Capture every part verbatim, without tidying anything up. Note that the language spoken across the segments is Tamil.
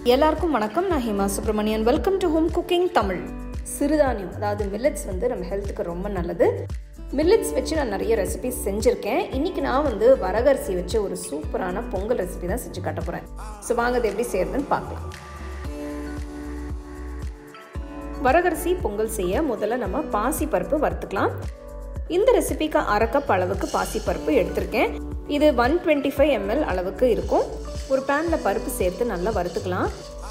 எல்லாருக்கும் வணக்கம். நான் Hema Subramanian. Welcome to home cooking Tamil. சிறுதானியம் அதாவது மில்லட்ஸ் வந்து நம்ம ஹெல்த்துக்கு ரொம்ப நல்லது. மில்லட்ஸ் வச்சு நான் நிறைய ரெசிபிஸ் செஞ்சுருக்கேன். இன்றைக்கி நான் வந்து வரகரிசி வச்சு ஒரு சூப்பரான பொங்கல் ரெசிபி தான் செஞ்சு காட்ட போகிறேன். ஸோ வாங்க அது எப்படி செய்யறதுன்னு பார்க்கலாம். வரகரிசி பொங்கல் செய்ய முதல்ல நம்ம பாசி பருப்பு வறுத்துக்கலாம். இந்த ரெசிபிக்கு அரை கப் அளவுக்கு பாசி பருப்பு எடுத்திருக்கேன். இது ஒன் டுவெண்ட்டி ஃபைவ் எம்எல் அளவுக்கு இருக்கும். ஒரு பேனில் பருப்பு சேர்த்து நல்லா வறுத்துக்கலாம்.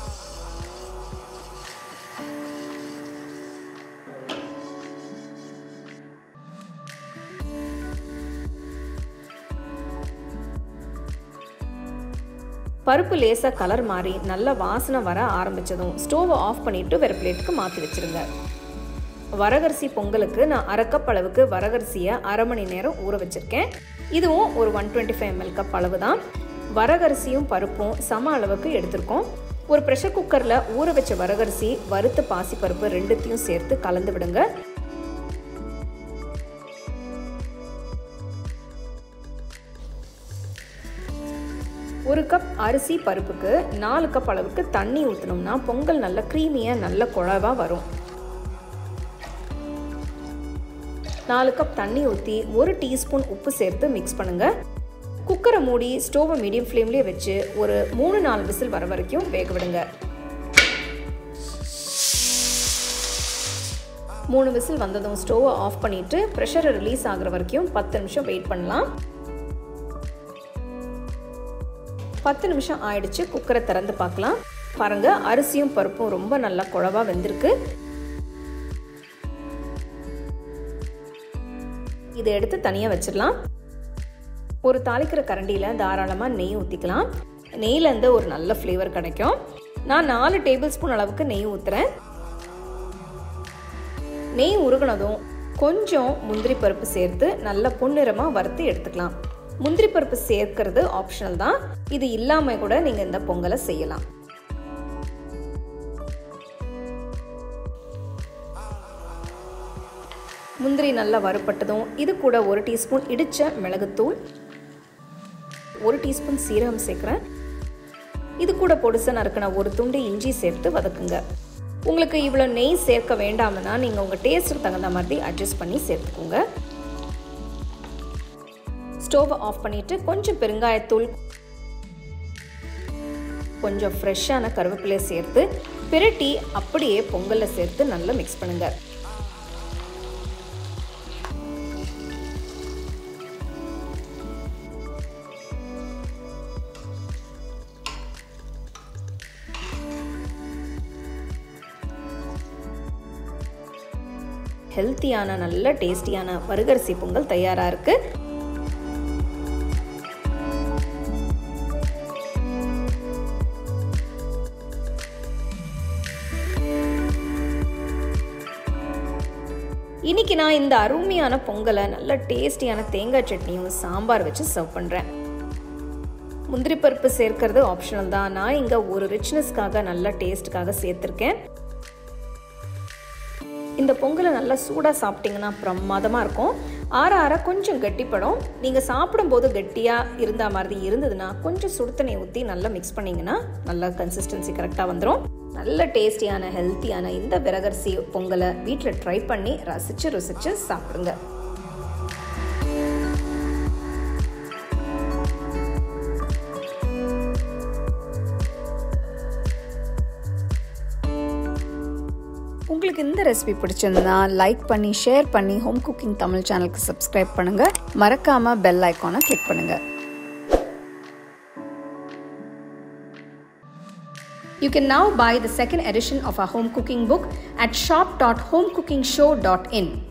பருப்பு லேசாக கலர் மாறி நல்ல வாசனை வர ஆரம்பித்ததும் ஸ்டோவை ஆஃப் பண்ணிவிட்டு வேறு பிளேட்டுக்கு மாற்றி வச்சுருங்க. வரகரிசி பொங்கலுக்கு நான் அரை கப் அளவுக்கு வரகரிசியை அரை மணி நேரம் ஊற வச்சுருக்கேன். இதுவும் ஒரு one twenty five ML cup அளவு தான். வரகரிசியும் பருப்பும் சம அளவுக்கு எடுத்திருக்கோம். ஒரு ப்ரெஷர் குக்கரில் ஊற வச்ச வரகரிசி, வறுத்த பாசி பருப்பு ரெண்டுத்தையும் சேர்த்து கலந்து விடுங்க. ஒரு கப் அரிசி பருப்புக்கு நாலு கப் அளவுக்கு தண்ணி ஊற்றணும்னா பொங்கல் நல்ல க்ரீமியாக நல்ல குழவா வரும். நாலு கப் தண்ணி ஊற்றி ஒரு டீஸ்பூன் உப்பு சேர்த்து மிக்ஸ் பண்ணுங்க. குக்கரை மூடி ஸ்டோவை மீடியம் ஃப்ளேம்லேயே வச்சு ஒரு மூணு நாலு விசில் வர வரைக்கும் வேக விடுங்க. மூணு விசில் வந்ததும் ஸ்டோவை ஆஃப் பண்ணிட்டு ப்ரெஷரை ரிலீஸ் ஆகிற வரைக்கும் பத்து நிமிஷம் வெயிட் பண்ணலாம். பத்து நிமிஷம் ஆயிடுச்சு. குக்கரை திறந்து பார்க்கலாம். பாருங்க, அரிசியும் பருப்பும் ரொம்ப நல்லா குழவா வெந்திருக்கு. இதை எடுத்து தனியாக வச்சிடலாம். ஒரு தாளிக்கிற கரண்டியில் தாராளமாக நெய் ஊற்றிக்கலாம். நெய்லேருந்து ஒரு நல்ல ஃப்ளேவர் கிடைக்கும். நான் நாலு டேபிள் ஸ்பூன் அளவுக்கு நெய் ஊற்றுறேன். நெய் உருகினதும் கொஞ்சம் முந்திரி பருப்பு சேர்த்து நல்ல பொன்னிறமாக வறுத்து எடுத்துக்கலாம். முந்திரி பருப்பு சேர்க்கிறது ஆப்ஷனல் தான். இது இல்லாமல் கூட நீங்கள் இந்த பொங்கலை செய்யலாம். முந்திரி நல்லா வறுப்பட்டதும் இது கூட ஒரு டீஸ்பூன் இடித்த மிளகுத்தூள், ஒரு டீஸ்பூன் சீரகம் சேர்க்குறேன். இது கூட பொடிசா நறுக்கின ஒரு துண்டு இஞ்சி சேர்த்து வதக்குங்க. உங்களுக்கு இவ்வளோ நெய் சேர்க்க வேண்டாம்னா நீங்கள் உங்கள் டேஸ்ட்டுக்கு தகுந்த மாதிரி அட்ஜஸ்ட் பண்ணி சேர்த்துக்கோங்க. ஸ்டோவை ஆஃப் பண்ணிவிட்டு கொஞ்சம் பெருங்காயத்தூள், கொஞ்சம் ஃப்ரெஷ்ஷான கருவேப்பிலையை சேர்த்து பிரட்டி அப்படியே பொங்கலில் சேர்த்து நல்லா மிக்ஸ் பண்ணுங்கள். ஹெல்த்தியான நல்ல டேஸ்டியான வரகரிசி பொங்கல் தயாராக இருக்கு. இன்னைக்கு நான் இந்த அருமையான பொங்கலை நல்ல டேஸ்டியான தேங்காய் சட்னியும் சாம்பார் வச்சு சர்வ் பண்ணுறேன். முந்திரி பருப்பு சேர்க்கறது ஆப்ஷனல் தான். நான் இங்கே ஒரு ரிச்னஸ்க்காக நல்ல டேஸ்ட்டுக்காக சேர்த்துருக்கேன். இந்த பொங்கலை நல்லா சூடாக சாப்பிட்டிங்கன்னா பிரமாதமாக இருக்கும். ஆற ஆற கொஞ்சம் கெட்டிப்படும். நீங்கள் சாப்பிடும்போது கெட்டியாக இருந்த மாதிரி இருந்ததுன்னா கொஞ்சம் சுடு தண்ணி ஊற்றி நல்லா மிக்ஸ் பண்ணிங்கன்னா நல்லா கன்சிஸ்டன்சி கரெக்டாக வந்துடும். நல்ல டேஸ்டியான ஹெல்த்தியான இந்த வரகரிசி பொங்கலை வீட்டில் ட்ரை பண்ணி ரசித்து ருசித்து சாப்பிடுங்க. உங்களுக்கு இந்த ரெசிபி பிடிச்சிருந்தா லைக் பண்ணி ஷேர் பண்ணி ஹோம் குக்கிங் தமிழ் சேனலுக்கு சப்ஸ்கிரைப் பண்ணுங்க. மறக்காம பெல் ஐகானை கிளிக் பண்ணுங்க. You can now buy the second edition of our home cooking book at shop dot home cooking show dot in.